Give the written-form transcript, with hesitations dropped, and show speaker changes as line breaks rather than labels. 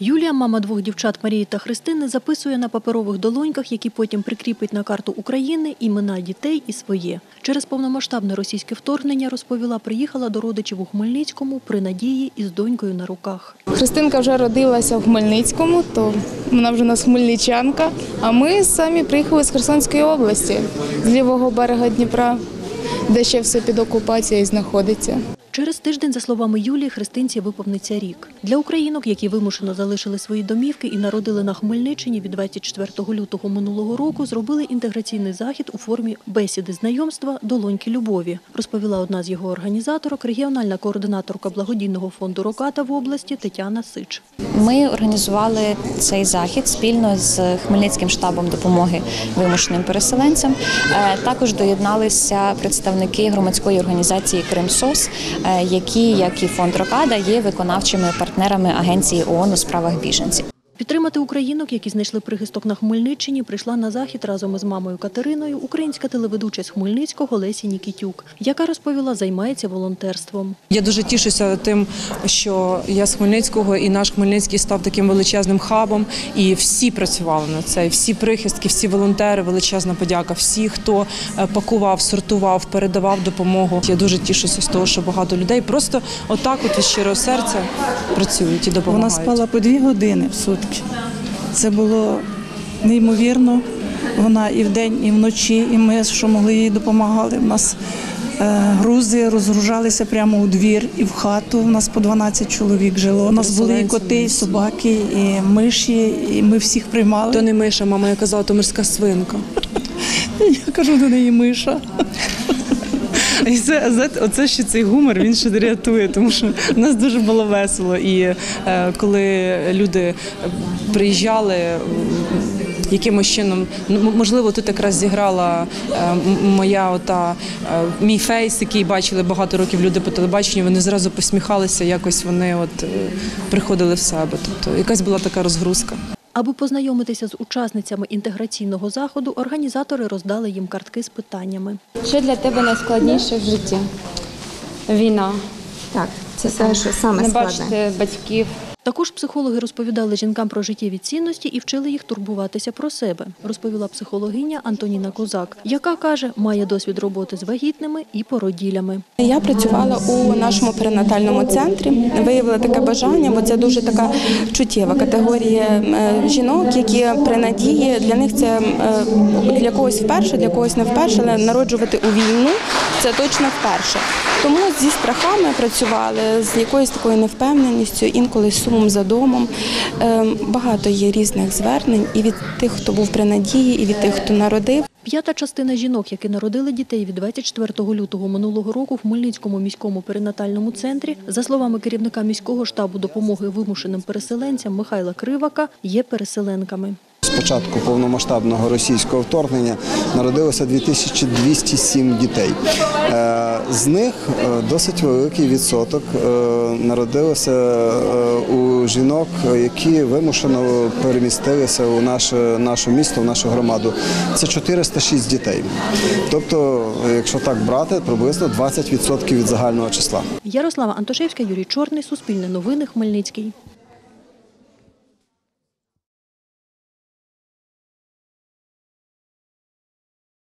Юлія, мама двох дівчат Марії та Христини, записує на паперових долоньках, які потім прикріпить на карту України, імена дітей і своє. Через повномасштабне російське вторгнення, розповіла, приїхала до родичів у Хмельницькому при Надії із донькою на руках.
Христинка вже родилася в Хмельницькому, то вона вже у нас хмельничанка, а ми самі приїхали з Херсонської області, з лівого берега Дніпра, де ще все під окупацією знаходиться.
Через тиждень, за словами Юлії, Христинці виповниться рік. Для українок, які вимушено залишили свої домівки і народили на Хмельниччині від 24 лютого минулого року, зробили інтеграційний захід у формі бесіди знайомства «Долоньки любові», розповіла одна з його організаторок, регіональна координаторка благодійного фонду «Роката» в області Тетяна Сич.
Ми організували цей захід спільно з Хмельницьким штабом допомоги вимушеним переселенцям. Також доєдналися представники громадської організації «Кримсос», які, як і фонд «Роката», є виконавчими партнерами Агенції ООН у справах біженців.
Підтримати українок, які знайшли прихисток на Хмельниччині, прийшла на захід разом із мамою Катериною українська телеведуча з Хмельницького Леся Нікітюк, яка, розповіла, займається волонтерством.
Я дуже тішуся тим, що я з Хмельницького і наш Хмельницький став таким величезним хабом. І всі працювали на це, всі прихистки, всі волонтери, величезна подяка. Всі, хто пакував, сортував, передавав допомогу. Я дуже тішуся з того, що багато людей просто отак от від щирого серця працюють і допомагають.
Вона спала по 2 години в сутки. Це було неймовірно. Вона і вдень, і вночі, і ми, що могли, їй допомагали. У нас грузи розгружалися прямо у двір і в хату. У нас по 12 чоловік жило. У нас були і коти, і собаки, і миші, і ми всіх приймали.
То не миша, мама, я казала, то морська свинка.
Я кажу до неї миша.
І оце ще цей гумор, він ще рятує, тому що в нас дуже було весело. І коли люди приїжджали, якимось чином, можливо, тут якраз зіграла мій фейс, який бачили багато років люди по телебаченню, вони зразу посміхалися, якось вони приходили в себе. Тобто якась була така розгрузка.
Аби познайомитися з учасницями інтеграційного заходу, організатори роздали їм картки з питаннями.
Що для тебе найскладніше в житті? Війна.
Так, це те, що саме
не
складне.
Бачити батьків.
Також психологи розповідали жінкам про життєві цінності і вчили їх турбуватися про себе, розповіла психологиня Антоніна Козак, яка, каже, має досвід роботи з вагітними і породіллями.
Я працювала у нашому перинатальному центрі, виявила таке бажання, бо це дуже така чуттєва категорія жінок, які при надії, для них це для когось вперше, для когось не вперше, але народжувати у війну – це точно вперше. Тому зі страхами працювали, з якоюсь такою невпевненістю, інколи сумом за домом. Багато є різних звернень і від тих, хто був при надії, і від тих, хто народив.
1/5 жінок, які народили дітей від 24 лютого минулого року в Хмельницькому міському перинатальному центрі, за словами керівника міського штабу допомоги вимушеним переселенцям Михайла Кривака, є переселенками.
З початку повномасштабного російського вторгнення народилося 2207 дітей. З них досить великий відсоток народилося у жінок, які вимушено перемістилися у наше місто, в нашу громаду. Це 406 дітей. Тобто, якщо так брати, приблизно 20% від загального числа.
Ярослава Антошевська, Юрій Чорний, Суспільне новини, Хмельницький.